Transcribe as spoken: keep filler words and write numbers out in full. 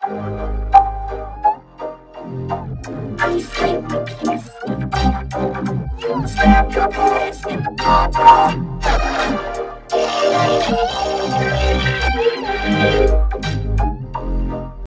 I say my penis in the purple. You stab your penis in the purple.